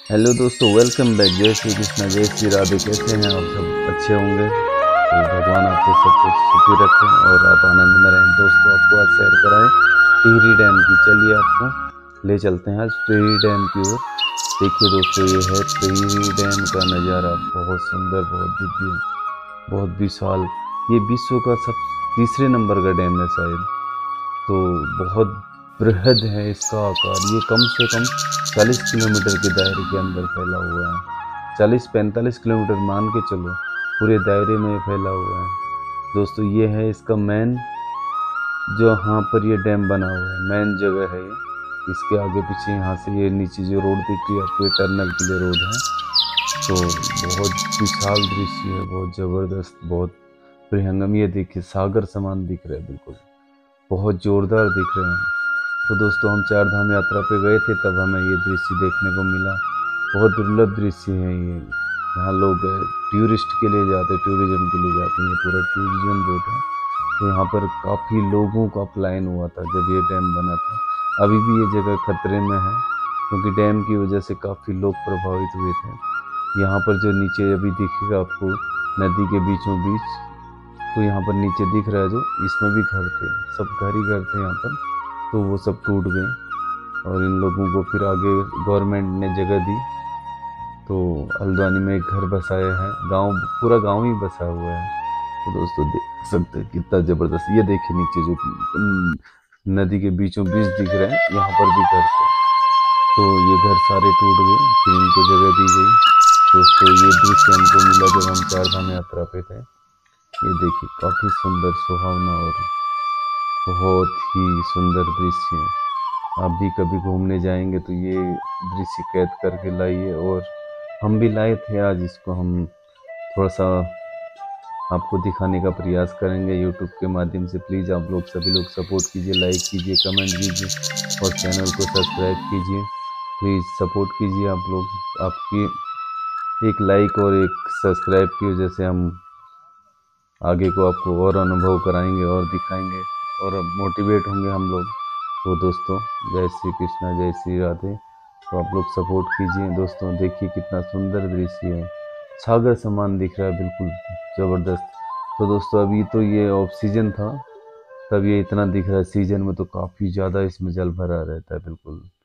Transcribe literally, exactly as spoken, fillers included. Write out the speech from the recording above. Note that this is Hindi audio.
हेलो दोस्तों, वेलकम बैक। जय श्री कृष्णा, जय श्री राधे। कैसे हैं आप सब? अच्छे होंगे। तो भगवान आपको सबको सुखी रखें और आप आनंद में रहें। दोस्तों, आपको आज सैर कराएं टिहरी डैम की। चलिए आपको ले चलते हैं आज टिहरी डैम की ओर। देखिए दोस्तों, ये है टिहरी डैम का नज़ारा। बहुत सुंदर, बहुत दिव्य, बहुत विशाल। ये विश्व का सब तीसरे नंबर का डैम है शायद। तो बहुत बृहद है इसका आकार। ये कम से कम चालीस किलोमीटर के दायरे के अंदर फैला हुआ है। चालीस पैंतालीस किलोमीटर मान के चलो, पूरे दायरे में फैला हुआ है। दोस्तों, ये है इसका मेन, जो यहाँ पर ये डैम बना हुआ है, मेन जगह है ये। इसके आगे पीछे यहाँ से ये नीचे जो रोड दिख रही है आपको, ये टर्नल के लिए रोड है। तो बहुत विशाल दृश्य है, बहुत ज़बरदस्त, बहुत प्रियंगम। ये देखिए, सागर समान दिख रहा है, बिल्कुल बहुत जोरदार दिख रहे हैं। तो दोस्तों, हम चार धाम यात्रा पे गए थे, तब हमें ये दृश्य देखने को मिला। बहुत दुर्लभ दृश्य है ये। यहाँ लोग टूरिस्ट के लिए जाते, टूरिज्म के लिए जाते हैं। ये पूरा टूरिज्म रोड है। तो यहाँ पर काफ़ी लोगों का पलायन हुआ था जब ये डैम बना था। अभी भी ये जगह खतरे में है, क्योंकि डैम की वजह से काफ़ी लोग प्रभावित हुए थे। यहाँ पर जो नीचे अभी दिखेगा आपको, नदी के बीचों बीच, तो यहाँ पर नीचे दिख रहा है जो, इसमें भी घर थे, सब घर ही घर थे यहाँ पर। तो वो सब टूट गए और इन लोगों को फिर आगे गवर्नमेंट ने जगह दी। तो हल्द्वानी में एक घर बसाया है, गांव, पूरा गांव ही बसा हुआ है। तो दोस्तों, देख सकते हैं कितना ज़बरदस्त। ये देखिए नीचे जो उम, नदी के बीचों बीच दिख रहे हैं, यहाँ पर भी घर थे। तो ये घर सारे टूट गए, फिर इनको जगह दी गई। दोस्तों, ये दृश्य हमको मिला जब हम चार धाम यात्रा पे थे। ये देखिए, काफ़ी सुंदर, सुहावना और बहुत ही सुंदर दृश्य है। आप भी कभी घूमने जाएंगे तो ये दृश्य कैद करके लाइए। और हम भी लाए थे, आज इसको हम थोड़ा सा आपको दिखाने का प्रयास करेंगे यूट्यूब के माध्यम से। प्लीज़ आप लोग सभी लोग सपोर्ट कीजिए, लाइक कीजिए, कमेंट कीजिए और चैनल को सब्सक्राइब कीजिए। प्लीज़ सपोर्ट कीजिए आप लोग। आपकी एक लाइक और एक सब्सक्राइब की वजह से हम आगे को आपको और अनुभव कराएंगे और दिखाएंगे और मोटिवेट होंगे हम लोग। तो दोस्तों, जय श्री कृष्णा, जय श्री राधे। तो आप लोग सपोर्ट कीजिए। दोस्तों, देखिए कितना सुंदर दृश्य है, सागर समान दिख रहा है, बिल्कुल ज़बरदस्त। तो दोस्तों, अभी तो ये ऑफ सीजन था, तब ये इतना दिख रहा है। सीजन में तो काफ़ी ज़्यादा इसमें जल भरा रहता है, बिल्कुल